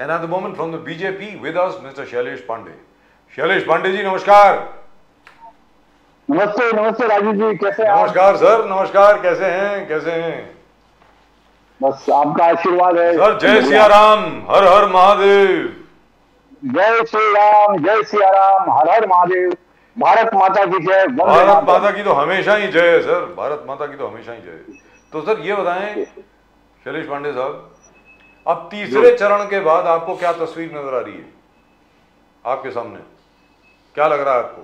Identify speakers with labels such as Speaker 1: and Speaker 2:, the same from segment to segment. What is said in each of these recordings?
Speaker 1: and at the moment from the BJP with us Mr. Shailesh Pandey. Shailesh Pandey जी नमस्कार।
Speaker 2: नमस्ते नमस्ते राजू जी, कैसे हैं?
Speaker 1: नमस्कार सर, नमस्कार। कैसे हैं?
Speaker 2: बस आपका आशीर्वाद है
Speaker 1: सर। जय सिया राम, हर हर महादेव।
Speaker 2: जय श्री राम, जय सिया राम, हर हर महादेव। भारत माता की जय।
Speaker 1: भारत माता की तो हमेशा ही जय है सर, भारत माता की तो हमेशा ही जय है। तो सर ये बताएं शैलेश पांडे साहब, अब तीसरे चरण के बाद आपको क्या तस्वीर नजर आ रही है? आपके सामने क्या लग रहा है आपको?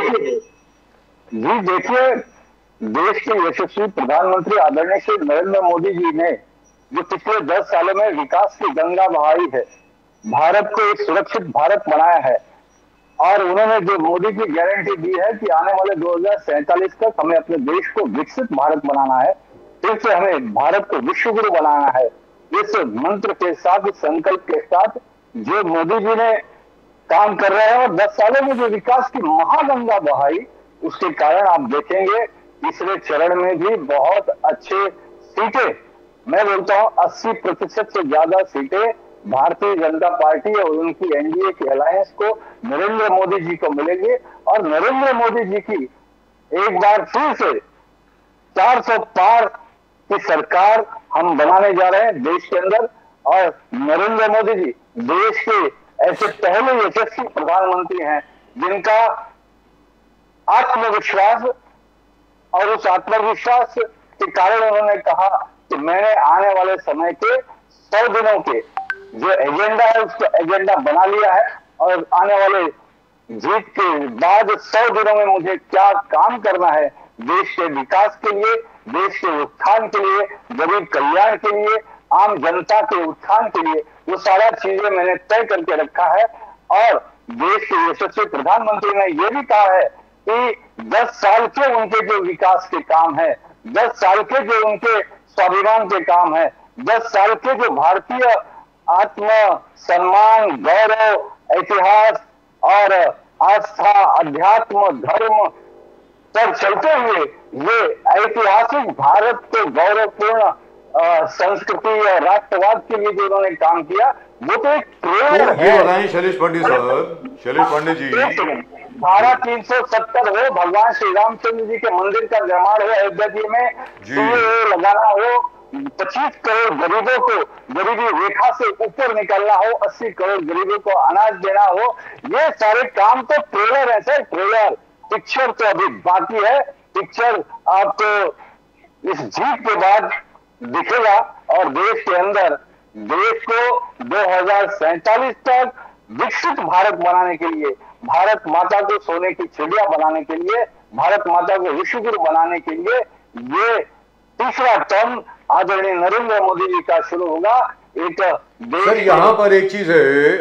Speaker 2: जी देखिए, देश के यशस्वी प्रधानमंत्री आदरणीय श्री नरेंद्र मोदी जी ने जो पिछले 10 सालों में विकास की गंगा बहाई है, भारत को एक सुरक्षित भारत बनाया है, और उन्होंने जो मोदी की गारंटी दी है कि आने वाले 2047 तक हमें अपने देश को विकसित भारत बनाना है, फिर से हमें भारत को विश्व गुरु बनाना है। इस मंत्र के साथ, इस संकल्प के साथ जो मोदी जी ने काम कर रहे हैं और 10 सालों में जो विकास की महागंगा बहाई, उसके कारण आप देखेंगे तीसरे चरण में भी बहुत अच्छे सीटें, मैं बोलता हूं 80% से ज्यादा सीटें भारतीय जनता पार्टी और उनकी एनडीए की अलायंस को नरेंद्र मोदी जी को मिलेंगे। और नरेंद्र मोदी जी की एक बार फिर से 400 पार की सरकार हम बनाने जा रहे हैं देश के अंदर। और नरेंद्र मोदी जी देश के ऐसे पहले यशस्वी प्रधानमंत्री हैं जिनका आत्मविश्वास, और उस आत्मविश्वास के कारण उन्होंने कहा कि मैंने आने वाले समय के 100 दिनों के जो एजेंडा है उसको एजेंडा बना लिया है, और आने वाले जीत के बाद 100 दिनों में मुझे क्या काम करना है देश के विकास के लिए, देश के उत्थान के लिए, गरीब कल्याण के लिए, आम जनता के उत्थान के लिए, वो सारा चीजें मैंने तय करके रखा है। और देश के यशस्वी प्रधानमंत्री ने यह भी कहा है कि 10 साल के उनके जो विकास के काम है, 10 साल के जो उनके स्वाभिमान के काम है, 10 साल के जो भारतीय आत्म सम्मान, गौरव, इतिहास और आस्था, अध्यात्म, धर्म पर चलते हुए ये ऐतिहासिक भारत के गौरवपूर्ण संस्कृति और राष्ट्रवाद के लिए जो उन्होंने काम किया, वो तो एक प्रेरणा है।
Speaker 1: ये बताएं शैलेश पांडे साहब, शैलेश पांडे जी,
Speaker 2: धारा 370 हो, भगवान श्री रामचंद्र जी के मंदिर का निर्माण हो अयोध्या जी में, सीएए लगाना हो, 25 करोड़ गरीबों को गरीबी रेखा से ऊपर निकलना हो, 80 करोड़ गरीबों को अनाज देना हो, ये सारे काम तो ट्रेलर है सर, ट्रेलर। पिक्चर तो अभी बाकी है। पिक्चर आपको इस जीत के बाद दिखेगा, और देश के अंदर देश को 2047 तक विकसित भारत बनाने के लिए, भारत माता को सोने की चिड़िया बनाने के लिए, भारत माता को विश्व गुरु बनाने के लिए ये तीसरा टर्म आदरणीय नरेंद्र मोदी जी का शुरू होगा। एक
Speaker 1: सर यहाँ पर एक चीज है,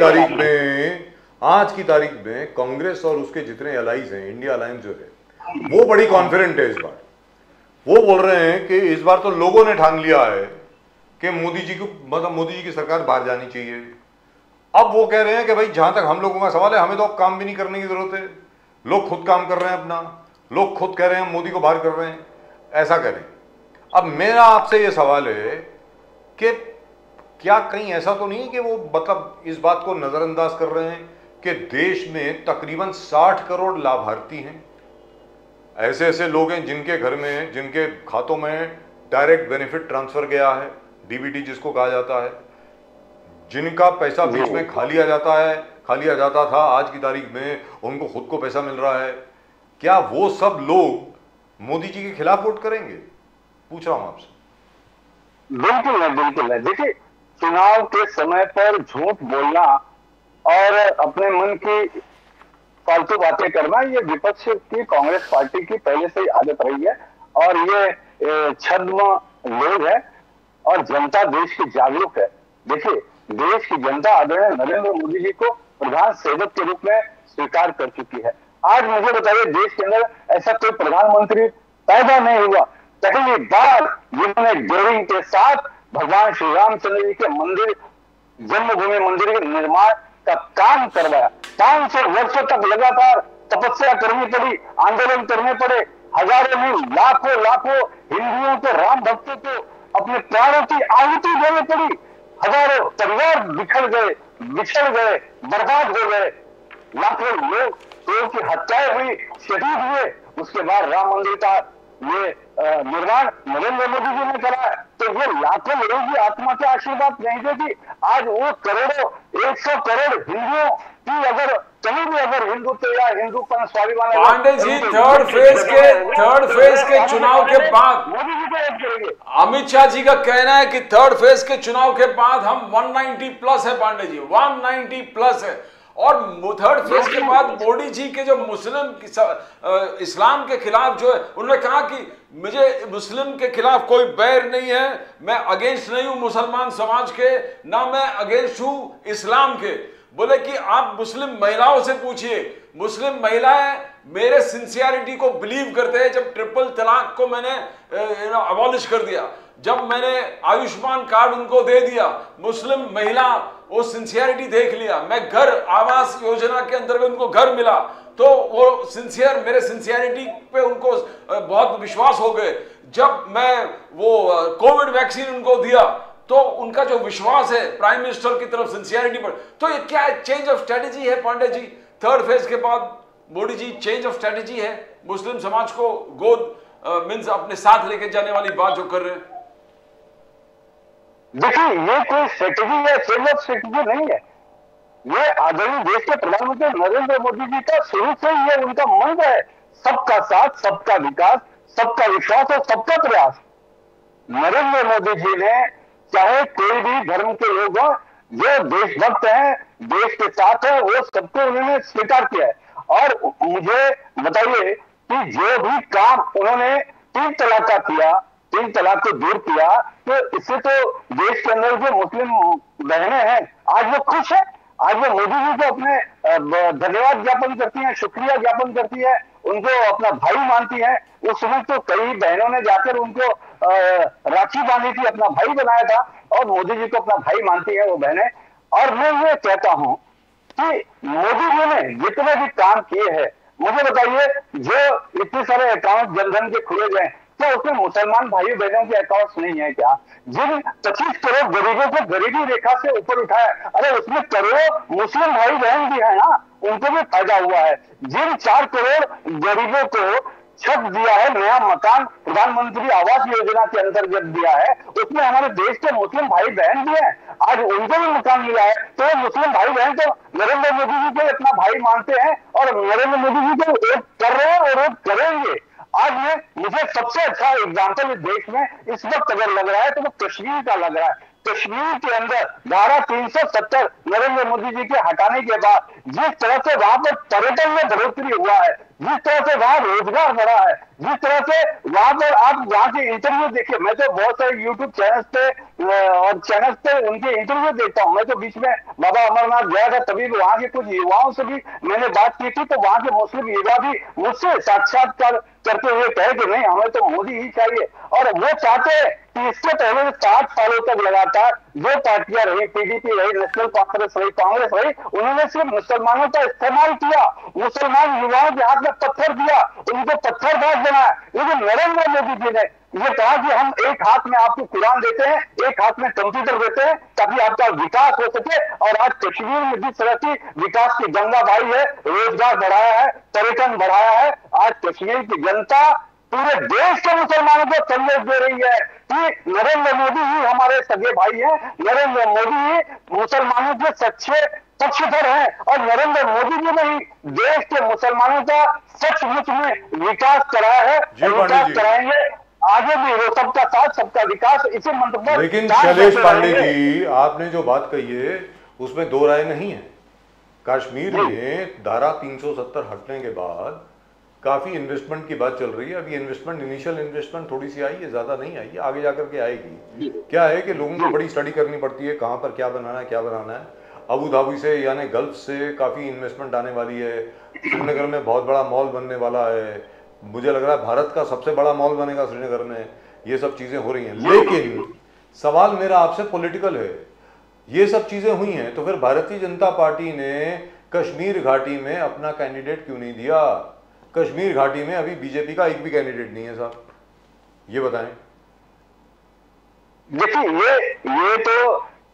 Speaker 1: आज की तारीख में कांग्रेस और उसके जितने अलाइज हैं, इंडिया अलायंस जो है, वो बड़ी कॉन्फिडेंट है इस बार। वो बोल रहे हैं कि इस बार तो लोगों ने ठान लिया है कि मोदी जी को, मतलब मोदी जी की सरकार बाहर जानी चाहिए। अब वो कह रहे हैं कि भाई जहां तक हम लोगों का सवाल है, हमें तो अब काम भी नहीं करने की जरूरत है, लोग खुद काम कर रहे हैं अपना, लोग खुद कह रहे हैं मोदी को बाहर कर रहे हैं, ऐसा करें। अब मेरा आपसे ये सवाल है कि क्या कहीं ऐसा तो नहीं है कि वो मतलब इस बात को नजरअंदाज कर रहे हैं कि देश में तकरीबन 60 करोड़ लाभार्थी हैं, ऐसे ऐसे लोग हैं जिनके घर में, जिनके खातों में डायरेक्ट बेनिफिट ट्रांसफर गया है, डीबीटी जिसको कहा जाता है, जिनका पैसा बीच में खा लिया जाता था, आज की तारीख में उनको खुद को पैसा मिल रहा है। क्या वो सब लोग मोदी जी के खिलाफ वोट करेंगे? पूछ रहा हूं आपसे।
Speaker 2: बिल्कुल है, बिल्कुल है। देखिए, चुनाव के समय पर झूठ बोलना और अपने मन की फालतू बातें करना, ये विपक्ष की, कांग्रेस पार्टी की पहले से ही आदत रही है, और ये छद्म लोग है, और जनता देश की जागरूक है। देखिए, देश की जनता आदरणीय नरेंद्र मोदी जी को प्रधान सेवक के रूप में स्वीकार कर चुकी है। आज मुझे बताइए, देश के अंदर ऐसा कोई प्रधानमंत्री पैदा नहीं हुआ पहली बार जिन्होंने डेयरिंग के साथ भगवान श्री रामचंद्र जी के मंदिर, जन्मभूमि मंदिर के निर्माण का काम करवाया। 500 वर्षों तक लगातार तपस्या करनी पड़ी, आंदोलन करने पड़े, हजारों नहीं लाखों हिंदुओं को, राम भक्तों को अपने प्राणों की आहुति देनी पड़ी। हजारों परिवार बिखर गए, बिछड़ गए, बर्बाद हो गए, लाखों लोगों की हत्याएं हुई, शहीद हुए। उसके बाद राम मंदिर का ये निर्माण नरेंद्र मोदी जी ने करा है। तो ये लाखों लोगों की आत्मा के आशीर्वाद नहीं देगी। आज वो करोड़ों 100 करोड़ हिंदुओं की अगर कहीं भी अगर हिंदुत्व या हिंदूपन स्वाभिमान,
Speaker 3: पांडे जी थर्ड फेज के चुनाव के बाद
Speaker 2: मोदी जी को याद करेंगे।
Speaker 3: अमित शाह जी का कहना है कि थर्ड फेज के चुनाव के बाद हम 190 प्लस है। पांडे जी 190 प्लस है। और थर्ड फेज के बाद मोदी जी के जो मुस्लिम इस्लाम के खिलाफ जो है, उन्होंने कहा कि मुझे मुस्लिम के खिलाफ कोई बैर नहीं है, मैं अगेंस्ट नहीं हूं मुसलमान समाज के, ना मैं अगेंस्ट हूं इस्लाम के। बोले कि आप मुस्लिम महिलाओं से पूछिए, मुस्लिम महिलाएं मेरे सिंसियरिटी को बिलीव करते हैं। जब ट्रिपल तलाक को मैंने अबॉलिश कर दिया, जब मैंने आयुष्मान कार्ड उनको दे दिया, मुस्लिम महिला वो सिंसियरिटी देख लिया, मैं घर आवास योजना के अंतर्गत उनको घर मिला, तो वो सिंसियर मेरे सिंसियरिटी पे उनको बहुत विश्वास हो गए। जब मैं वो कोविड वैक्सीन उनको दिया, तो उनका जो विश्वास है प्राइम मिनिस्टर की तरफ सिंसियरिटी पर, तो ये क्या चेंज ऑफ स्ट्रेटेजी है पांडे जी? थर्ड फेज के बाद Modi ji change of strategy है, मुस्लिम समाज को गोद मींस अपने साथ लेके जाने वाली बात जो कर रहे हैं।
Speaker 2: देखिए, ये कोई स्ट्रेटेजी या चेंज ऑफ स्ट्रेटेजी नहीं है। ये आदरणीय देश के प्रधानमंत्री नरेंद्र मोदी जी का शुरू से ही ये उनका मंत्र है, सबका साथ, सबका विकास, सबका विश्वास और सबका प्रयास। नरेंद्र मोदी जी ने चाहे कोई भी धर्म के लोग हो, जो देशभक्त हैं, देश के साथ है, वो सबको उन्होंने स्वीकार किया है। और मुझे बताइए कि जो भी काम उन्होंने 3 तलाक का किया, 3 तलाक को दूर किया, तो इससे तो देश के अंदर जो मुस्लिम बहनें हैं आज वो खुश है। आज वो मोदी जी को अपने धन्यवाद ज्ञापन करती हैं, शुक्रिया ज्ञापन करती है, उनको अपना भाई मानती है। उस समय तो कई बहनों ने जाकर उनको राखी बांधी थी, अपना भाई बनाया था, और मोदी जी को अपना भाई मानती है वो बहनें। और मैं ये कहता हूं कि मोदी जी ने जितने भी काम किए हैं, मुझे बताइए, जो इतने सारे अकाउंट जनधन के खुले गए, क्या उसमें मुसलमान भाई बहनों के अकाउंट नहीं है क्या? जिन 25 करोड़ गरीबों को गरीबी रेखा से ऊपर उठाया, अरे उसमें करोड़ों मुस्लिम भाई बहन भी है ना, उनको भी फायदा हुआ है। जिन 4 करोड़ गरीबों को छत दिया है, नया मकान प्रधानमंत्री आवास योजना के अंतर्गत दिया है, उसमें हमारे देश के मुस्लिम भाई बहन भी हैं, आज उनको भी मकान मिला है। तो मुस्लिम भाई बहन तो नरेंद्र मोदी जी को अपना भाई मानते हैं और नरेंद्र मोदी जी को वोट कर रहे हैं और वोट करेंगे। आज में मुझे सबसे अच्छा एग्जाम्पल इस देश में इस वक्त अगर लग रहा है तो वो कश्मीर का लग रहा है। कश्मीर के अंदर धारा 370 नरेंद्र मोदी जी के हटाने के बाद जिस तरह से वहां पर पर्यटन में बढ़ोतरी हुआ है, जिस तरह से वहां रोजगार बढ़ा है, जिस तरह से वहां पर आप वहां के इंटरव्यू देखिए, मैं तो बहुत सारे यूट्यूब चैनल्स पे और चैनल्स पे उनके इंटरव्यू देखता हूं। मैं तो बीच में बाबा अमरनाथ गया था, तभी वहां के कुछ युवाओं से भी मैंने बात की थी, तो वहां के मुस्लिम युवा भी मुझसे साक्षात्कार करते हुए कहे कि नहीं, हमें तो मोदी ही चाहिए। और वो चाहते हैं कि इससे पहले 60 सालों तक लगातार जो पार्टियां रही, पीडीपी रही, नेशनल कॉन्फ्रेंस रही, कांग्रेस रही, उन्होंने सिर्फ मुसलमानों का इस्तेमाल किया, मुसलमान युवाओं के हाथ में पत्थर दिया, उनको पत्थरबाज बनाया। लेकिन नरेंद्र मोदी जी ने ये कहा कि हम एक हाथ में आपको कुरान देते हैं, एक हाथ में कंप्यूटर देते हैं, ताकि आपका विकास हो सके। और आज कश्मीर में जिस तरह की विकास की गंगा बहाई है, रोजगार बढ़ाया है, पर्यटन बढ़ाया है, आज कश्मीर की जनता पूरे देश के मुसलमानों को संदेश दे रही है कि नरेंद्र मोदी ही हमारे सगे भाई हैं, नरेंद्र मोदी ही मुसलमानों के सच्चे पक्षधर हैं, और नरेंद्र मोदी जी ने ही देश के मुसलमानों का सचमुच में विकास कराया है और विकास कराएंगे आगे भी। वो सबका साथ, सबका विकास, इसी मंत्र पर।
Speaker 1: लेकिन शैलेश पांडे जी, आपने जो बात कही है उसमें 2 राय नहीं है। कश्मीर में धारा 370 हटने के बाद काफी इन्वेस्टमेंट की बात चल रही है। अभी इन्वेस्टमेंट, इनिशियल इन्वेस्टमेंट थोड़ी सी आई है, ज्यादा नहीं आई है, आगे जाकर के आएगी। क्या है कि लोगों को बड़ी स्टडी करनी पड़ती है, कहां पर क्या बनाना है, क्या बनाना है। अबू धाबी से यानी गल्फ से काफी इन्वेस्टमेंट आने वाली है, श्रीनगर में बहुत बड़ा मॉल बनने वाला है, मुझे लग रहा है भारत का सबसे बड़ा मॉल बनेगा श्रीनगर में। ये सब चीजें हो रही हैं, लेकिन सवाल मेरा आपसे पॉलिटिकल है। ये सब चीजें हुई हैं तो फिर भारतीय जनता पार्टी ने कश्मीर घाटी में अपना कैंडिडेट क्यों नहीं दिया? कश्मीर घाटी में अभी बीजेपी का एक भी कैंडिडेट नहीं है साहब, ये बताएं।
Speaker 2: देखिए, ये तो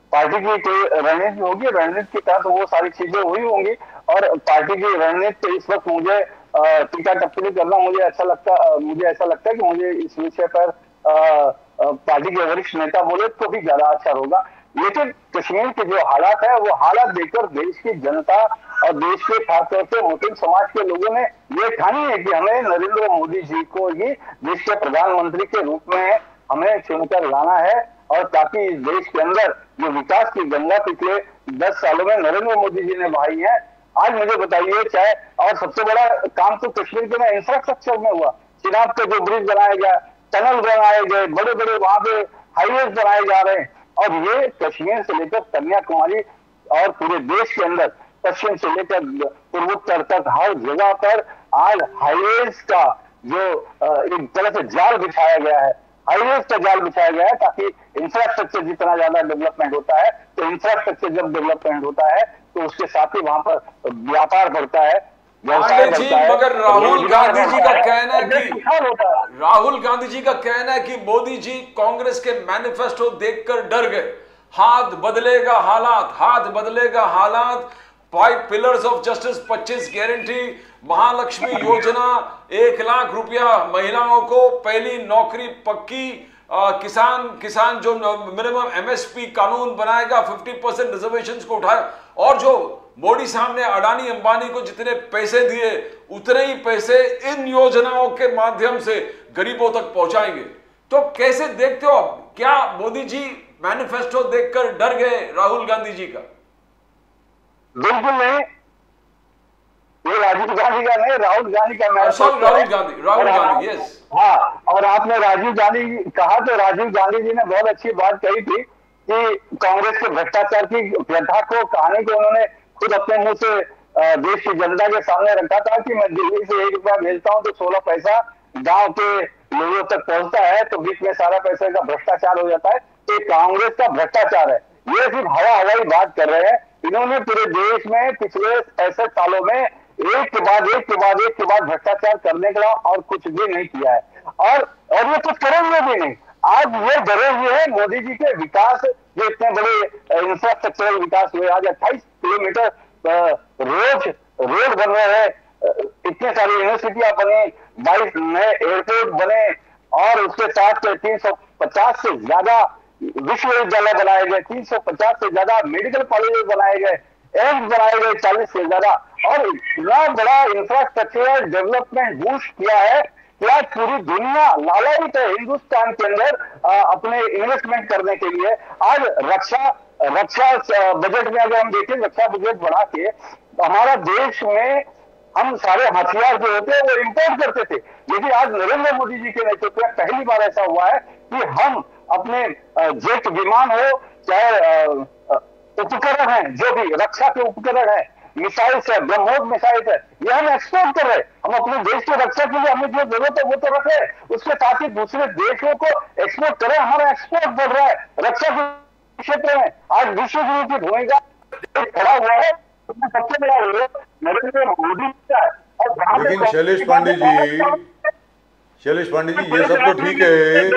Speaker 2: पार्टी की कोई रणनीति होगी, रणनीति के तहत वो सारी चीजें हुई होंगी। और पार्टी की रणनीति इस वक्त मुझे टीका टिप्पणी करना मुझे ऐसा लगता है कि मुझे इस विषय पर पार्टी के वरिष्ठ नेता बोले तो भी ज्यादा अच्छा होगा। लेकिन कश्मीर के जो हालात है वो हालात देखकर देश की जनता और देश के खासतौर से मुस्लिम समाज के लोगों ने ये ठानी है कि हमें नरेंद्र मोदी जी को ही देश के प्रधानमंत्री के रूप में हमें चुनकर लाना है। और ताकि इस देश के अंदर जो विकास की गंगा पिछले 10 सालों में नरेंद्र मोदी जी ने बहाई है, आज मुझे बताइए चाहे, और सबसे बड़ा काम तो कश्मीर के में इंफ्रास्ट्रक्चर में हुआ। चिनाब पे जो ब्रिज बनाया गया, टनल बनाए गए, बड़े बड़े वहां पे हाईवेज बनाए जा रहे हैं। और ये कश्मीर से लेकर कन्याकुमारी और पूरे देश के अंदर पश्चिम से लेकर पूर्वोत्तर तक हर जगह पर आज हाईवेज का जो एक तरह से जाल बिछाया गया है, हाईवेज का जाल बिछाया गया है, ताकि इंफ्रास्ट्रक्चर जितना ज्यादा डेवलपमेंट होता है, तो इंफ्रास्ट्रक्चर जब डेवलपमेंट होता है तो उसके साथ ही वहां पर व्यापार बढ़ता है, व्यवसाय बढ़ता है।
Speaker 3: मगर राहुल गांधी जी का कहना है कि मोदी जी कांग्रेस के मैनिफेस्टो देखकर डर गए। हाथ बदलेगा हालात, 5 pillars of justice, 25 guarantee, Mahalakshmi योजना, 1 लाख रुपया महिलाओं को, पहली नौकरी पक्की, किसान जो मिनिमम एमएसपी कानून बनाएगा, 50% रिजर्वेशंस को उठाए, और जो मोदी साहब ने अडानी अंबानी को जितने पैसे दिए उतने ही पैसे इन योजनाओं के माध्यम से गरीबों तक पहुंचाएंगे। तो कैसे देखते हो, क्या मोदी जी मैनिफेस्टो देखकर डर गए राहुल गांधी जी का?
Speaker 2: बिल्कुल नहीं, ये राजीव गांधी का नहीं, राहुल गांधी का
Speaker 3: राहुल गांधी यस।
Speaker 2: हाँ, और आपने राजीव गांधी कहा तो राजीव गांधी जी ने बहुत अच्छी बात कही थी कि कांग्रेस के भ्रष्टाचार की व्यथा को, कहानी को उन्होंने खुद अपने मुंह से देश की जनता के सामने रखा था कि मैं दिल्ली से 1 रुपया भेजता हूं तो 16 पैसा गांव के लोगों तक पहुंचता है, तो बीच में सारा पैसे का भ्रष्टाचार हो जाता है। तो कांग्रेस का भ्रष्टाचार है, ये सिर्फ हवाई बात कर रहे हैं। इन्होंने पूरे देश में पिछले 65 सालों में एक के बाद भ्रष्टाचार करने के लिए और कुछ भी नहीं किया है, और ये कुछ करेंगे भी नहीं। आज ये डरे हुए हैं मोदी जी के विकास, जो इतने बड़े इंफ्रास्ट्रक्चरल विकास हुए, आज 28 किलोमीटर रोड बन रहे हैं, इतने सारी यूनिवर्सिटियां बने, 22 नए एयरपोर्ट बने, और उसके साथ 350 से ज्यादा विश्वविद्यालय बनाए गए, 350 से ज्यादा मेडिकल कॉलेज बनाए गए, एम्स बनाए गए 40 से ज्यादा, और इतना बड़ा इंफ्रास्ट्रक्चर डेवलपमेंट बूस्ट किया है कि आज पूरी दुनिया लालायित है हिंदुस्तान के अंदर अपने इन्वेस्टमेंट करने के लिए। आज रक्षा बजट में अगर हम देखें, रक्षा बजट बढ़ा के हमारा देश में हम सारे हथियार जो होते हैं वो इंपोर्ट करते थे, लेकिन आज नरेंद्र मोदी जी के नेतृत्व में पहली बार ऐसा हुआ है कि हम अपने जेट विमान हो, चाहे उपकरण है, जो भी रक्षा के उपकरण है, मिसाइल्स है, ब्रह्मोस मिसाइल्स है, ये हम एक्सपोर्ट कर रहे हैं। हम अपने देश की रक्षा के लिए हमें जो जरूरत है वो तो रखे, उसके साथ ही दूसरे देशों को एक्सपोर्ट करें। हमारा एक्सपोर्ट बढ़ रहा है रक्षा के क्षेत्र में। आज विश्व गुरु की भूमिका खड़ा हुआ है, उसमें सबसे बड़ा रोल नरेंद्र मोदी का है।
Speaker 1: लेकिन शैलेश पांडे जी, ये सब तो ठीक है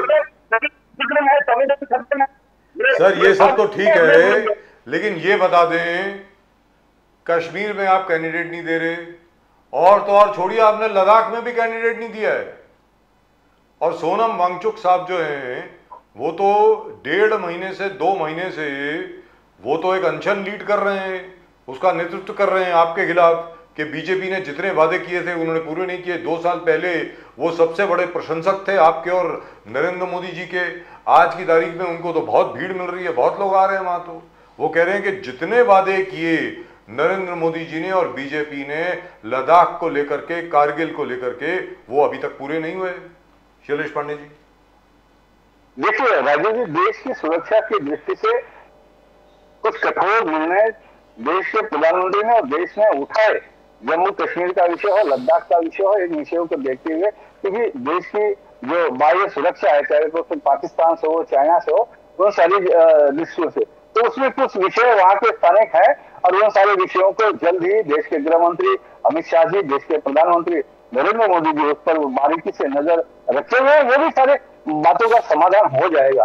Speaker 1: सर, ये सब तो ठीक है, लेकिन ये बता दें कश्मीर में आप कैंडिडेट नहीं दे रहे, और तो और छोड़िए, आपने लद्दाख में भी कैंडिडेट नहीं दिया है। और सोनम वांगचुक साहब जो हैं वो तो 1.5 महीने से 2 महीने से वो तो एक अनशन लीड कर रहे हैं, उसका नेतृत्व कर रहे हैं आपके खिलाफ, कि बीजेपी ने जितने वादे किए थे उन्होंने पूरे नहीं किए। 2 साल पहले वो सबसे बड़े प्रशंसक थे आपके और नरेंद्र मोदी जी के। आज की तारीख में उनको तो बहुत भीड़ मिल रही है, बहुत लोग आ रहे हैं वहां। तो वो कह रहे हैं कि जितने वादे किए नरेंद्र मोदी जी ने और बीजेपी ने लद्दाख को लेकर के, कारगिल को लेकर के, वो अभी तक पूरे नहीं हुए। शैलेश पांडे जी,
Speaker 2: देखिए राजीव जी, देश की सुरक्षा की दृष्टि से कुछ कठोर निर्णय देश के प्रधानमंत्री ने और देश ने उठाए। जम्मू कश्मीर का विषय हो, लद्दाख का विषय हो, इन विषयों को देखते हुए, क्योंकि देश की जो बाह्य सुरक्षा है, चाहे तो पाकिस्तान से हो, चाइना से हो, उन सारी दृष्टियों से, तो उसमें कुछ विषय वहां के स्थानिक है, और उन सारे विषयों को जल्द ही देश के गृह मंत्री अमित शाह जी, देश के प्रधानमंत्री नरेंद्र मोदी जी उस पर बारीकी से नजर रखे हुए हैं। वो भी सारे बातों का समाधान हो जाएगा।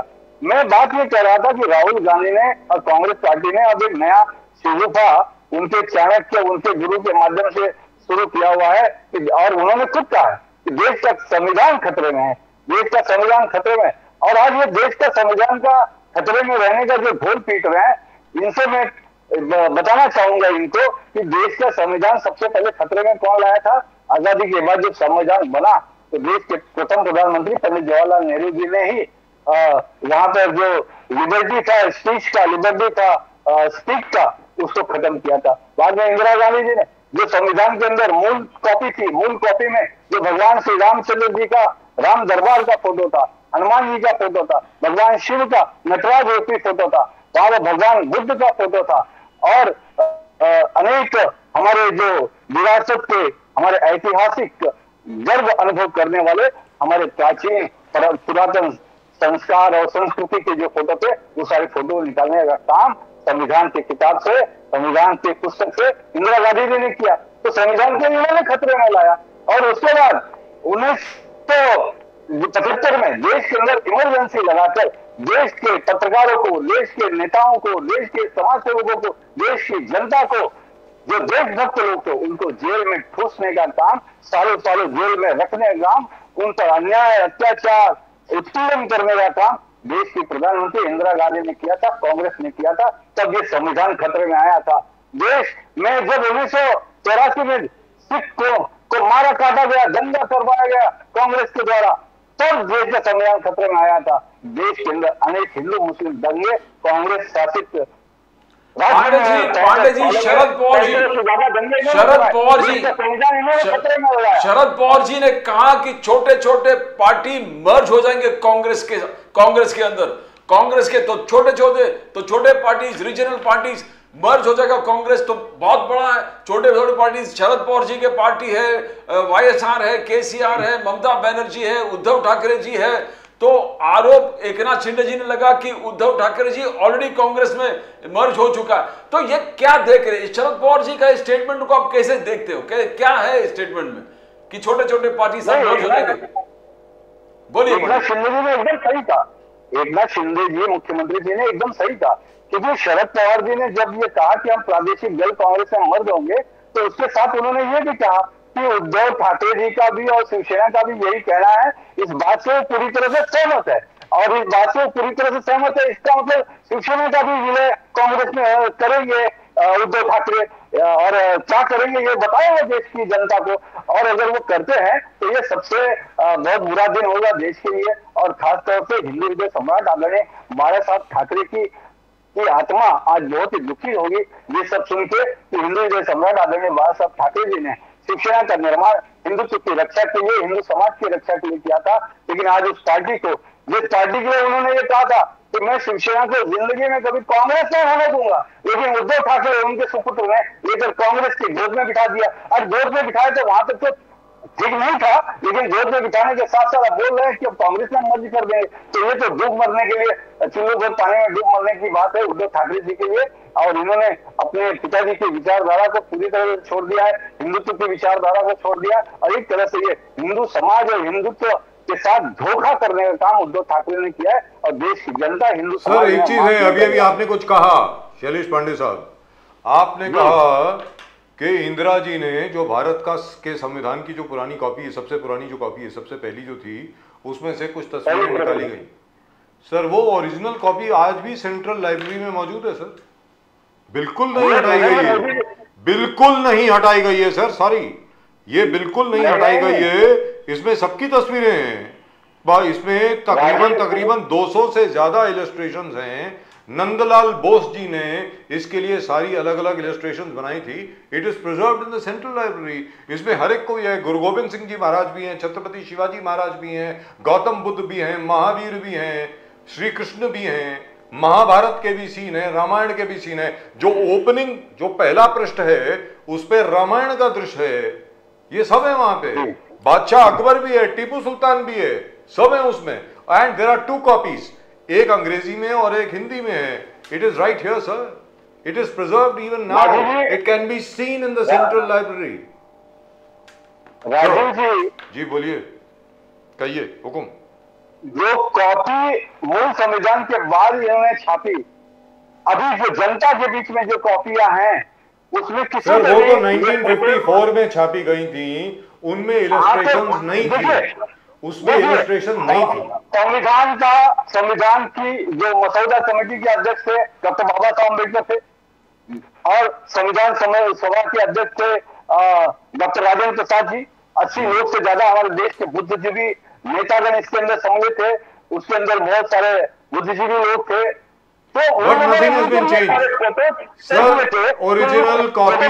Speaker 2: मैं बात ये कह रहा था कि राहुल गांधी ने और कांग्रेस पार्टी ने अब एक नया शिगुफा उनके चाणक्य, उनके गुरु के माध्यम से शुरू किया हुआ है और उन्होंने खुद कहा है कि देश का संविधान खतरे में है, देश का संविधान खतरे में। और आज ये देश का संविधान का खतरे में रहने का जो ढोल पीट रहे हैं, इनसे मैं बताना चाहूंगा इनको कि देश का संविधान सबसे पहले खतरे में कौन लाया था। आजादी के बाद जब संविधान बना तो देश के प्रथम प्रधानमंत्री पंडित जवाहरलाल नेहरू जी ने ही वहां पर जो लिबर्टी था स्पीच का, लिबर्टी था स्पीच का, उसको खत्म किया था। बाद में इंदिरा गांधी जी ने जो संविधान के अंदर मूल कॉपी थी, मूल कॉपी में जो भगवान श्री रामचंद्र जी का राम दरबार का फोटो था, हनुमान जी का फोटो था, भगवान शिव का नटराज रूपी फोटो था, वहां पर भगवान बुद्ध का फोटो था और अनेक हमारे जो विरासत के, हमारे ऐतिहासिक गर्व अनुभव करने वाले हमारे प्राचीन पुरातन संस्कार और संस्कृति के जो फोटो थे, वो सारे फोटो निकालने का काम संविधान की किताब से, संविधान के पुस्तक से इंदिरा गांधी जी ने किया। तो संविधान को इन्होंने खतरे में लाया और उसके बाद 1975 में देश के अंदर इमरजेंसी लगाकर देश के पत्रकारों को, देश के नेताओं को, देश के समाज सेवकों को, देश की जनता को, जो देशभक्त लोग थे, उनको जेल में ठूसने का काम, सालों सालों जेल में रखने का काम, उन पर अन्याय, अत्याचार, उत्पीड़न करने का काम देश की प्रधानमंत्री इंदिरा गांधी ने किया था, कांग्रेस ने किया था। तब ये संविधान खतरे में आया था। देश में जब 1984 में सिख को मारा काटा गया, दंगा करवाया गया कांग्रेस के द्वारा, तब देश का संविधान खतरे में आया था। देश के अंदर अनेक हिंदू मुस्लिम दंगे कांग्रेस शासित
Speaker 3: पांडे जी, शरद पवार जी ने कहा कि छोटे छोटे पार्टी मर्ज हो जाएंगे कांग्रेस के अंदर, कांग्रेस के तो छोटे पार्टीज, रीजनल पार्टीज मर्ज हो जाएगा। कांग्रेस तो बहुत बड़ा है, छोटे छोटे पार्टीज, शरद पवार जी के पार्टी है, वाईएसआर है, केसीआर है, ममता बनर्जी है, उद्धव ठाकरे जी है। तो आरोप एकनाथ शिंदे जी ने लगा कि उद्धव ठाकरे जी ऑलरेडी कांग्रेस में मर्ज हो चुका है। तो ये क्या देख रहे हैं शरद पवार जी का स्टेटमेंट को आप कैसे देखते हो? क्या है स्टेटमेंट में कि छोटे छोटे पार्टी सब मर्ज हो जाएंगे? बोलिए।
Speaker 2: एकनाथ शिंदे जी ने एकदम सही कहा, एकनाथ शिंदे जी मुख्यमंत्री जी ने एकदम सही कहा, क्योंकि शरद पवार जी ने जब ये कहा कि हम प्रादेशिक दल कांग्रेस में मर्ज होंगे, तो उसके साथ उन्होंने ये भी कहा कि उद्धव ठाकरे जी का भी और शिवसेना का भी यही कहना है, इस बात से वो पूरी तरह से सहमत है। और इस बात से वो पूरी तरह से सहमत है, इसका मतलब शिवसेना का भी विलय कांग्रेस में करेंगे उद्धव ठाकरे, और क्या करेंगे ये बताएंगे देश की जनता को। और अगर वो करते हैं तो ये सबसे बहुत बुरा दिन होगा देश के लिए, और खासतौर से हिंदू हृदय सम्राट आदरणीय बाला साहब ठाकरे की आत्मा आज बहुत ही दुखी होगी ये सब सुन के कि हिंदू हृदय सम्राट आदरणीय बाला साहब ठाकरे जी ने शिवसेना का निर्माण हिंदुत्व की रक्षा के लिए, हिंदू समाज की रक्षा के लिए किया था। लेकिन आज उस पार्टी को, जिस पार्टी के लिए उन्होंने ये कहा था कि मैं शिवसेना को जिंदगी में कभी कांग्रेस नहीं होने दूंगा, लेकिन उद्धव ठाकरे उनके सुपुत्र ने लेकर कांग्रेस की गोद में बिठा दिया। आज गोद में बिठाए तो वहां तक तो ठीक नहीं था, लेकिन गोद में बिठाने के साथ साथ बोल रहे हैं कि कांग्रेस में मर्ज कर देंगे। तो ये तो डूब मरने के लिए, चुल्लू भर पानी में डूब मरने की बात है उद्धव ठाकरे जी के लिए। और इन्होंने अपने पिताजी की विचारधारा को पूरी तरह से छोड़ दिया है, हिंदुत्व की विचारधारा को छोड़ दिया, और एक तरह से ये हिंदू समाज और हिंदुत्व के साथ धोखा करने का काम उद्धव ठाकरे ने किया है। और देश की जनता हिंदू
Speaker 1: सर एक चीज है, अभी आपने कुछ कहा शैलेश पांडे साहब, आपने कहा कि इंदिरा जी ने जो भारत के संविधान की जो पुरानी कॉपी है, सबसे पुरानी जो कॉपी है, सबसे पहली जो थी, उसमें से कुछ तस्वीरें निकाली गई। सर वो ओरिजिनल कॉपी आज भी सेंट्रल लाइब्रेरी में मौजूद है सर, बिल्कुल नहीं हटाई गई है, बिल्कुल नहीं हटाई गई है सर, सॉरी, ये बिल्कुल नहीं हटाई गई है। इसमें सबकी तस्वीरें हैं, इसमें तकरीबन 200 से ज्यादा इलस्ट्रेशंस हैं। नंदलाल बोस जी ने इसके लिए सारी अलग अलग इलस्ट्रेशंस बनाई थी। It is preserved in the central library. इसमें हर एक को है, गुरु गोविंद सिंह जी महाराज भी हैं, छत्रपति शिवाजी महाराज भी हैं, गौतम बुद्ध भी हैं, महावीर भी हैं, श्री कृष्ण भी हैं, महाभारत के भी सीन है, रामायण के भी सीन है। जो ओपनिंग, जो पहला पृष्ठ है उस पर रामायण का दृश्य है, ये सब है वहां पे। बादशाह अकबर भी है, टीपू सुल्तान भी है, सब है उसमें। एंड देयर आर 2 कॉपीज, एक अंग्रेजी में और एक हिंदी में है। It is right here sir, it is preserved even now, it can be seen in the central library.
Speaker 2: Rajiv ji
Speaker 1: ji बोलिए, कहिए हुकुम।
Speaker 2: जो कॉपी मूल संविधान के बाद इन्होंने छापी, अभी जो जनता के बीच में जो कॉपियां हैं उसमें किसी
Speaker 1: सर वो तो
Speaker 2: ने
Speaker 1: 1954 में छापी गई थी, उनमें इलस्ट्रेशंस नहीं थी, उसमें इलस्ट्रेशन नहीं थी।
Speaker 2: संविधान की जो मसौदा कमेटी के अध्यक्ष थे डॉक्टर बाबा साहब अम्बेडकर थे, और संविधान सभा के अध्यक्ष थे डॉक्टर राजेंद्र प्रसाद जी। 80 लोग से ज्यादा हमारे देश के बुद्धिजीवी नेतागण इसके अंदर सम्मिलित थे, उसके अंदर बहुत सारे बुद्धिजीवी लोग थे। तो
Speaker 1: But nothing has been changed. Sir original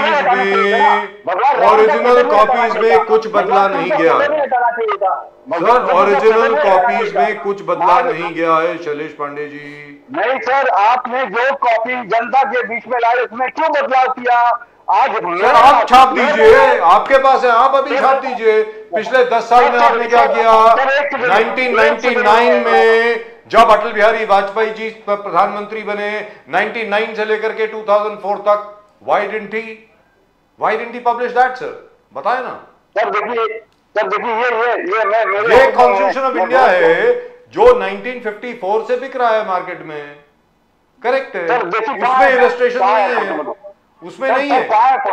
Speaker 1: copies में कुछ बदला नहीं गया है। सर ओरिजिनल कॉपीज में कुछ बदला नहीं गया है शैलेश पांडे जी।
Speaker 2: नहीं सर, आपने जो कॉपी जनता के बीच में लाई उसमें क्यों बदलाव किया? आज
Speaker 1: सर आप छाप दीजिए, आपके पास है, आप अभी छाप दीजिए। पिछले 10 साल में आपने क्या किया? 1999 में जब अटल बिहारी वाजपेयी जी प्रधानमंत्री बने, 99 से लेकर के 2004 तक, why didn't he publish that sir? बताए ना
Speaker 2: सर। देखिए
Speaker 1: ये कॉन्स्टिट्यूशन ऑफ इंडिया है जो 1954 से बिक रहा है मार्केट में, करेक्ट है, उसमें इलस्ट्रेशन नहीं है, उसमें नहीं है,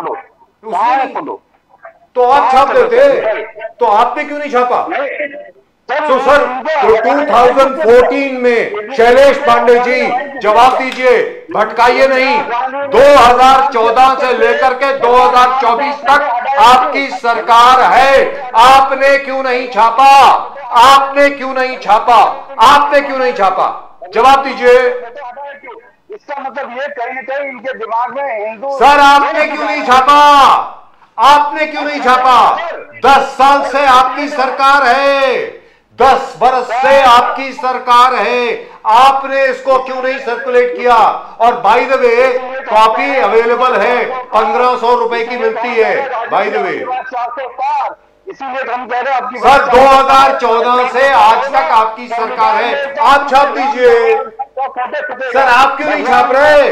Speaker 1: तो आप छाप देते, तो आपने क्यों नहीं छापा? तो सर 2014 में शैलेश पांडे जी जवाब दीजिए, भटकाइए नहीं। 2014 से लेकर के 2024 तक आपकी सरकार है, आपने क्यों नहीं छापा? आपने क्यों नहीं छापा? आपने क्यों नहीं छापा? जवाब दीजिए।
Speaker 2: इसका मतलब ये कहीं ना कहीं इनके दिमाग में हिंदू।
Speaker 1: सर आपने क्यों नहीं छापा? आपने क्यों नहीं छापा? 10 साल से आपकी सरकार है, 10 बरस से आपकी सरकार है, आपने इसको क्यों नहीं सर्कुलेट किया? और by the way copy available है, 1500 रुपए की मिलती है बाय द वे।
Speaker 2: इसीलिए हम कह रहे हैं आपकी
Speaker 1: सर 2014 से आज तक आपकी सरकार है, आप छाप दीजिए। सर आप क्यों नहीं छाप रहे?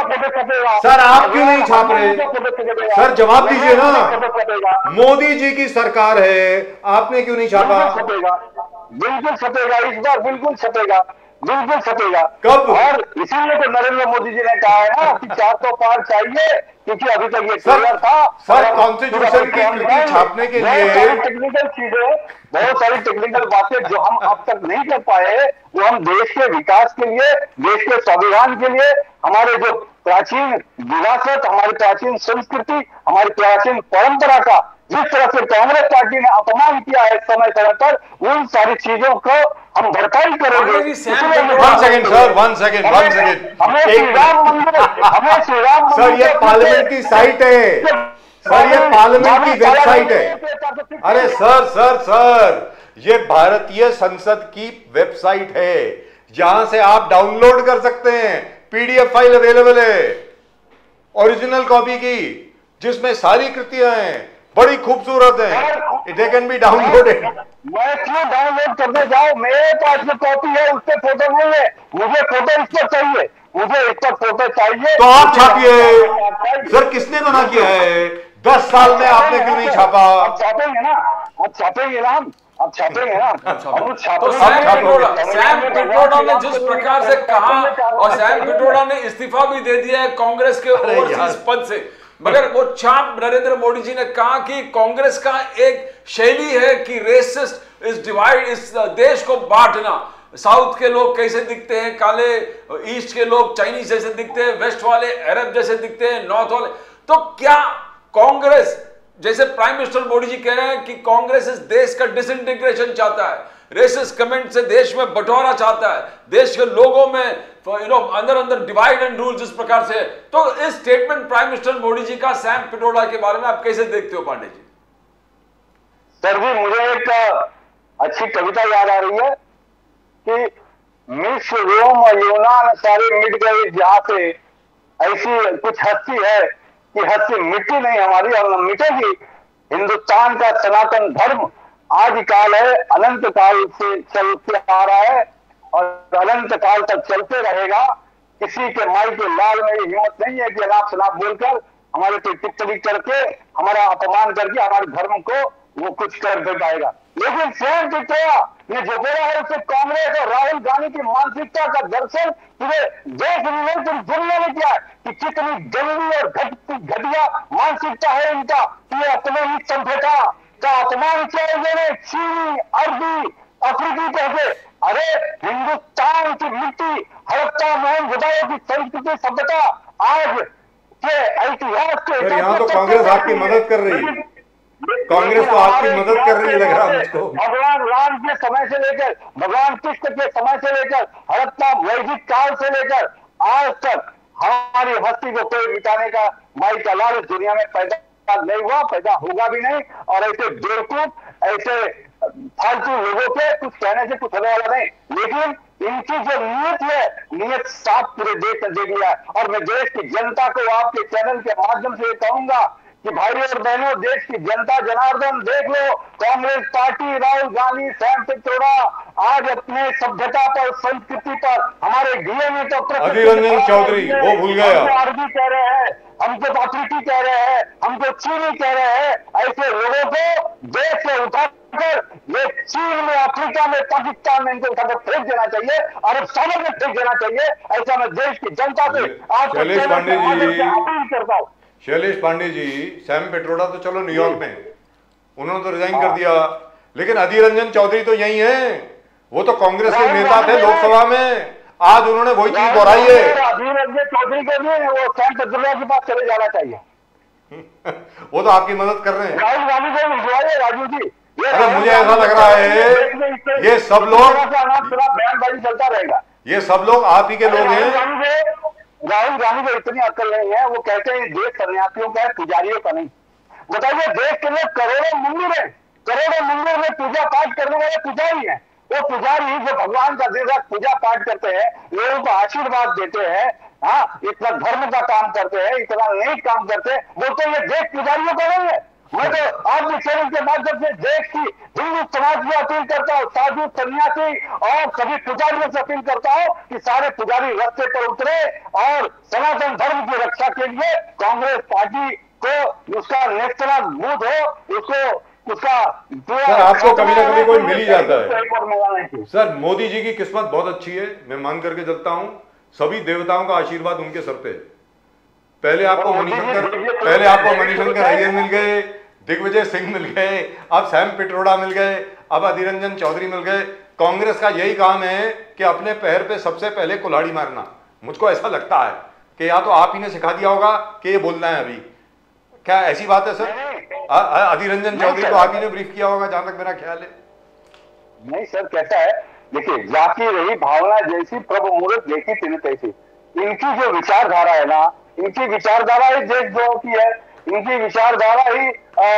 Speaker 1: सर आप क्यों नहीं छाप रहे? सर जवाब दीजिए ना। मोदी जी की सरकार है, आपने क्यों नहीं छापा?
Speaker 2: बिल्कुल छपेगा, इस बार बिल्कुल छपेगा, बिल्कुल छपेगा।
Speaker 1: कब?
Speaker 2: और इसीलिए तो नरेंद्र मोदी जी ने कहा है ना कि 400 पार चाहिए, क्योंकि अभी तक ये क्लियर था।
Speaker 1: सर कॉन्स्टिट्यूशन की कृति छापने के लिए
Speaker 2: टेक्निकल चीजें, बहुत सारी टेक्निकल बातें जो हम अब तक नहीं कर पाए, वो हम देश के विकास के लिए, देश के संविधान के लिए, हमारे जो प्राचीन विरासत, हमारी प्राचीन संस्कृति, हमारी प्राचीन परंपरा का जिस तरह से कांग्रेस पार्टी ने अपमान किया है समय समय पर, उन सारी चीजों को हम भरपाई करेंगे।
Speaker 1: 1 सेकेंड सर, 1 सेकेंड।
Speaker 2: हमें श्री राम मंदिर
Speaker 1: सर ये पार्लियामेंट की साइट है, सर ये पार्लियामेंट की वेबसाइट है। अरे सर ये भारतीय संसद की वेबसाइट है, जहां से आप डाउनलोड कर सकते हैं, पीडीएफ फाइल अवेलेबल है ओरिजिनल कॉपी की, जिसमें सारी कृतियां हैं, बड़ी खूबसूरत है, इट कैन बी डाउनलोडेड।
Speaker 2: मैं क्यों डाउनलोड करने जाऊं? मेरे पास जो कॉपी है उस पर फोटो नहीं है, मुझे फोटो इस पर चाहिए, मुझे इस पर फोटो चाहिए।
Speaker 1: तो आप छापिए। सर किसने मना किया है? 10 साल में आपने क्यों नहीं छापा?
Speaker 2: आप छापेंगे ना, आप छापेंगे ना, आप छापेंगे ना।
Speaker 3: तो सैम पिट्रोडा ने जिस प्रकार से कहा, और सैम पिट्रोडा ने इस्तीफा भी दे दिया है कांग्रेस के ओवरसीज पद से, मगर वो छाप नरेंद्र मोदी जी ने कहा कि कांग्रेस का एक शैली है कि रेसिस्ट इस डिवाइड, इस देश को बांटना। साउथ के लोग कैसे दिखते हैं काले, ईस्ट के लोग चाइनीज जैसे दिखते हैं, वेस्ट वाले अरब जैसे दिखते हैं, नॉर्थ वाले। तो क्या कांग्रेस, जैसे प्राइम मिनिस्टर मोदी जी कह रहे हैं कि कांग्रेस इस देश का डिसइंटीग्रेशन चाहता है, रेसिस्ट कमेंट से देश में बंटवारा चाहता है, देश के लोगों में अंदर डिवाइड एंड रूल जिस प्रकार से, तो इस statement prime minister Modi ji का सैम पिट्रोडा के बारे में आप कैसे देखते हो पांडे जी?
Speaker 2: सर जी मुझे एक अच्छी कविता याद आ रही है कि मिस्र, रोम और यूनान सारे मिट गए जहां से, ऐसी कुछ हस्ती है कि हस्ती मिट्टी नहीं हमारी और न मिटेगी। हिंदुस्तान का सनातन धर्म आदि काल है, अनंत काल से चलते आ रहा है और अनंत काल तक चलते रहेगा। किसी के माई के लाल में हिम्मत नहीं है कि अनाप शनाप बोलकर, हमारे पे टिप्पणी करके, हमारा अपमान करके हमारे धर्म को वो कुछ कर दे पाएगा। लेकिन सैम पिट्रोडा ने जो बोला है उससे कांग्रेस और राहुल गांधी की मानसिकता का दर्शन पूरे देश में तुम दुनिया में किया कि कितनी गंदी और घटिया मानसिकता है इनका। ये अपने ही सभ्यता का अपमान किया इन्होंने, चीनी, अरबी, अफ्रीकी कहते। अरे हिंदुस्तान की मिट्टी, हड़प्पा मोहनजोदड़ो की संस्कृति सभ्यता आज के इतिहास के
Speaker 1: सर यहाँ तो कांग्रेस आपकी मदद कर रही है, कांग्रेस तो आपकी मदद कर रही है लग रहा है मुझको।
Speaker 2: भगवान राम के समय से लेकर, भगवान कृष्ण के समय से लेकर, हड़प्पा वैदिक काल से लेकर आज तक हमारी हस्ती को कोई मिटाने का माई का लाल इस दुनिया में पैदा नहीं हुआ, पैदा होगा भी नहीं। और ऐसे बेवकूफ, ऐसे फालतू लोगों के कुछ कहने से कुछ होने वाला नहीं। लेकिन इनकी जो नीयत है, नीयत साफ पूरे देश ने देख लिया। और मैं देश की जनता को आपके चैनल के माध्यम से कहूंगा कि भाई और बहनों, देश की जनता जनार्दन देख लो, कांग्रेस पार्टी, राहुल गांधी, सैम पित्रोड़ा आज अपने सभ्यता पर, संस्कृति पर, हमारे डीएनए तो
Speaker 1: अधीर रंजन चौधरी वो भूल गया,
Speaker 2: अरबी कह रहे हैं, हमको अफ्रीकी कह रहे हैं, हमको चीनी कह रहे हैं। ऐसे लोगों को देश से उठाकर ये चीन में, अफ्रीका में, पाकिस्तान में इनको उठाकर फेंक देना चाहिए, अरब सागर में फेंक देना चाहिए। ऐसा मैं देश की जनता से आपको
Speaker 1: शैलेश पांडे जी
Speaker 2: अपील करता हूँ।
Speaker 1: शैलेश पांडे जी, सैम पित्रोड़ा तो चलो न्यूयॉर्क में, उन्होंने तो रिजाइन कर दिया, लेकिन अधीर रंजन चौधरी तो यही है, वो तो कांग्रेस के नेता थे लोकसभा में, आज उन्होंने वही चीज दोहराई है।
Speaker 2: अधीर रंजन चौधरी को भी वो सैम पित्रोड़ा के पास चले जाना चाहिए।
Speaker 1: वो तो आपकी मदद कर रहे हैं।
Speaker 2: राहुल गांधी को भिजवाइए राजू जी।
Speaker 1: अरे मुझे ऐसा लग रहा है ये सब लोग,
Speaker 2: बयानबाजी चलता रहेगा,
Speaker 1: ये सब लोग आप ही के लोग हैं।
Speaker 2: राहुल गांधी को इतनी अक्ल नहीं है, वो कहते हैं देश सन्यासियों का है, पुजारियों का नहीं। बताइए, देश के लिए करोड़ों मंदिर है, करोड़ों मंदिर में पूजा पाठ करने वाले पुजारी हैं। वो पुजारी जो भगवान का दिन रात पूजा पाठ करते हैं, लोगों को आशीर्वाद देते हैं, हाँ, इतना धर्म का काम करते हैं, इतना नेक काम करते हैं, बोलते हैं ये देश पुजारियों का नहीं है। मैं तो आपके चैनल के माध्यम से देश की हिंदू समाज की अपील करता हूँ, साधु सन्यासी और सभी पुजारियों से अपील करता हूँ कि सारे पुजारी रास्ते पर उतरे और सनातन धर्म की रक्षा के लिए कांग्रेस पार्टी को उसका नेस्तनाबूद हो, उसको उसका
Speaker 1: सर आपको कभी ना कभी कोई मिल ही जाता है। सर मोदी जी की किस्मत बहुत अच्छी है, मैं मान करके चलता हूँ, सभी देवताओं का आशीर्वाद उनके सर पे। पहले आपको मणिशंकर अय्यर मिल गए, दिग्विजय सिंह मिल गए, अब सैम पित्रोड़ा मिल गए, अब अधीर रंजन चौधरी मिल गए। कांग्रेस का यही काम है कि अपने पैर पे सबसे पहले कुल्हाड़ी मारना। मुझको ऐसा लगता है कि या तो आप ही ने सिखा दिया होगा कि ये बोलना है अभी, क्या ऐसी बात है सर? अधीर रंजन चौधरी को आप ही ने ब्रीफ किया होगा जहां तक मेरा ख्याल है।
Speaker 2: नहीं सर, कैसा है, देखिए, जाती रही भावना जैसी, प्रभु मुहूर्त देखी तिन तैसी। इनकी जो विचारधारा है ना, इनकी विचारधारा ही देशद्रोह की है, इनकी विचारधारा ही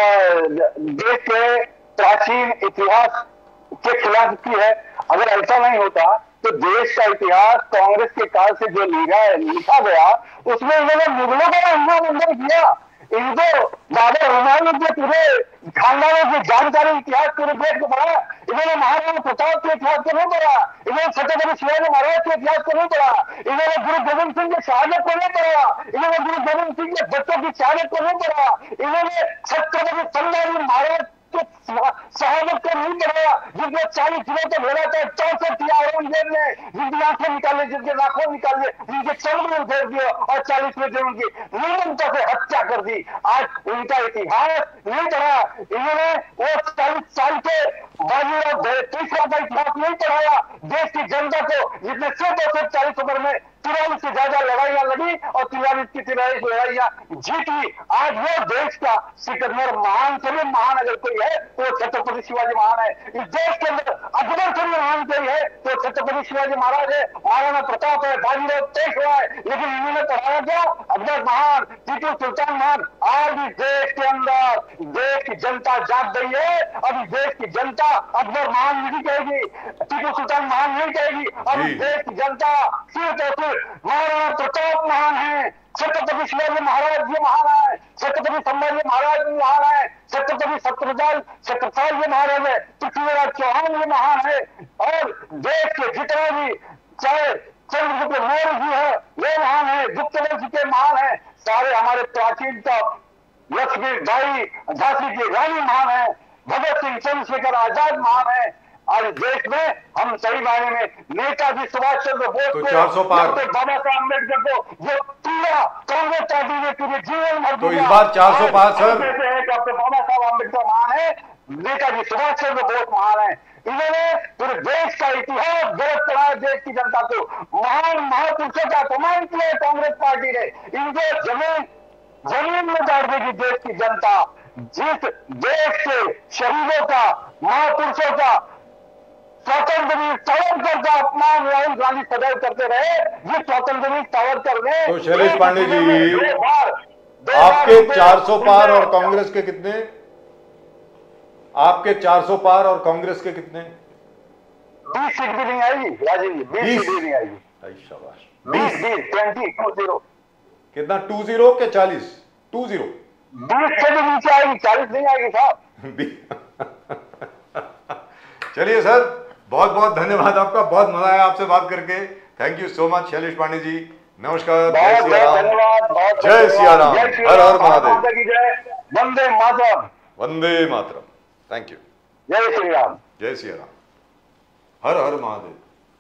Speaker 2: देश के प्राचीन इतिहास के खिलाफ की है। अगर ऐसा नहीं होता तो देश का इतिहास कांग्रेस के काल से जो लिखा गया, उसमें इन्होंने मुगलों का उल्लंघन किया। इनको बाबा हुमायूं के पूरे खानदानों की जानकारी, इतिहास पूरे देश को पढ़ा। इन्होंने महाराणा प्रताप के इतिहास को नहीं पढ़ा, इन्होंने छत्रपति शिवाजी महाराज के इतिहास को नहीं पढ़ा, इन्होंने गुरु गोविंद सिंह के शहादत को नहीं पढ़ा, इन्होंने गुरु गोविंद सिंह के बच्चों की शहादत को नहीं पढ़ा, इन्होंने छत्रपति संभाजी महाराज के शहादत को नहीं पढ़ा, जिसने 40 दिनों तक लड़ा था, 64 औरंगजेब ने जिनकी आंखें निकाले, जिनके नाखून निकाले, जिनके चरण में उधेड़ दिए और 40वें दिन उनकी निर्ममता से हत्या कर दी। आज उनका इतिहास नहीं पढ़ा, इन्होंने वो 40 साल के बाजीराव तीसरा का इतिहास नहीं पढ़ाया देश की जनता को, जिसने सिर्फ 40 उम्र में 43 से ज्यादा लड़ाइयां लड़ी और 43 की 43 लड़ाइयां जीती। आज वो देश का सिकंदर महान से भी महान अगर कोई है तो छत्रपति शिवाजी महाराज है। इस देश के अंदर अकबर से भी महान कोई है तो छत्रपति शिवाजी महाराज है, महाराणा प्रताप है, बाजीराव पेशवा है। लेकिन इन्होंने पढ़ाया क्या? अकबर महान, टीपू सुल्तान महान। आज इस देश के अंदर देश की जनता जाग गई है। अब इस देश की जनता अकबर महान नहीं कहेगी, टीपू सुल्तान महान नहीं कहेगी। अब इस देश की जनता सिर्फ महाराणा प्रताप महान है, छत्रपति शिवाजी महाराज जी महान है, छत्रपति संभाजी महाराज जी महान है, छत्रपति छत्रसाल जी महाराज है, पृथ्वीराज चौहान जी महान है। और देश के जितने भी, चाहे चंद्रगुप्त मौर्य जी है वे महान है, गुप्त वंश के महान है, सारे हमारे प्राचीनता, लक्ष्मी बाई झांसी की रानी महान है, भगत सिंह चंद्रशेखर आजाद महान है। आज देश में हम सही मायने में नेताजी सुभाष चंद्र बोस
Speaker 1: तो
Speaker 2: को,
Speaker 1: 400 पार।
Speaker 2: डॉक्टर बाबा साहब अम्बेडकर को जो पूरा कांग्रेस पार्टी ने पूरे जीवन भर
Speaker 1: तो
Speaker 2: दिया।
Speaker 1: इस बार 400 पार,
Speaker 2: आज
Speaker 1: सर।
Speaker 2: हम कहते हैं डॉक्टर बाबा साहब अम्बेडकर महान है, नेताजी सुभाष चंद्र बोस महान है। इन्होंने पूरे देश का इतिहास गलत कराया, देश की जनता को महान महापुरुषों का अपमान किया कांग्रेस पार्टी ने। इनको जमीन में गाड़ देगी देश की जनता। जिस देश के शहीदों का, महापुरुषों का, स्वतंत्र वीर सावरकर का अपमान राहुल गांधी सदैव करते रहे, ये स्वतंत्र वीर सावरकर ने
Speaker 1: तो शैलेश पांडे जी,
Speaker 2: दो बार
Speaker 1: आपके 400 पार और कांग्रेस के कितने? आपके 400 पार और कांग्रेस के कितने?
Speaker 2: 20 सीट भी नहीं आएगी राजीव जी, 20 सीट भी नहीं आएगी।
Speaker 1: आई शाबाश।
Speaker 2: 20 20
Speaker 1: कितना? 20 के 40? 20
Speaker 2: 20 से भी नीचे आएगी, 40 नहीं आएगी साहब।
Speaker 1: चलिए सर, बहुत बहुत धन्यवाद आपका, बहुत मजा आया आपसे बात करके। Thank you so much Shailesh Pandey ji. नमस्कार। जय
Speaker 2: बहुत
Speaker 1: सिया
Speaker 2: बहुत
Speaker 1: राम।
Speaker 2: धन्यवाद, बहुत
Speaker 1: जय सिया राम।
Speaker 2: जय सिया
Speaker 1: हर हर
Speaker 2: राम,
Speaker 1: महादेव।
Speaker 2: माता की जय, वंदे मातरम।
Speaker 1: वंदे मातरम। Thank you.
Speaker 2: जय श्री राम।
Speaker 1: जय सिया राम। हर हर Mahadev.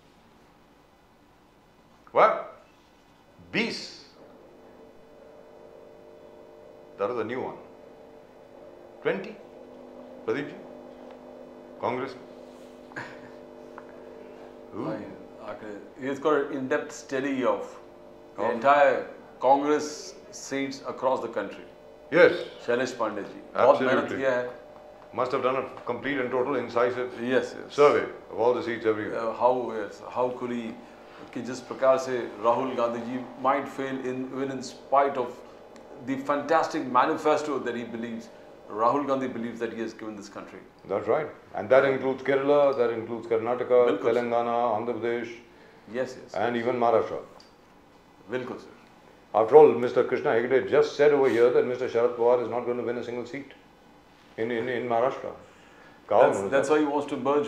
Speaker 1: What? 20. That is a new one. 20. Pradeep ji. Congress. Ooh.
Speaker 3: He's got an in-depth study of the entire Congress seats across the country.
Speaker 1: Yes.
Speaker 3: Shailesh Pandey जी बहुत मेहनत
Speaker 1: Absolutely.
Speaker 3: किया है।
Speaker 1: Must have done a complete and total incisive
Speaker 3: Yes, yes.
Speaker 1: survey of all the seats everywhere.
Speaker 3: How could he कि जिस प्रकार से Rahul Gandhi ji might fail even in spite of the fantastic manifesto that he believes, Rahul Gandhi believes that he has given this country.
Speaker 1: That's right. And that includes Kerala, that includes Karnataka,
Speaker 3: Bilkul.
Speaker 1: Telangana, Andhra Pradesh,
Speaker 3: Yes, yes.
Speaker 1: and even Maharashtra.
Speaker 3: बिल्कुल sir.
Speaker 1: After all, Mr. Krishna Hegde just said over here that Mr. Sharad Pawar is not going to win a single seat in Maharashtra.
Speaker 3: That's why he wants to merge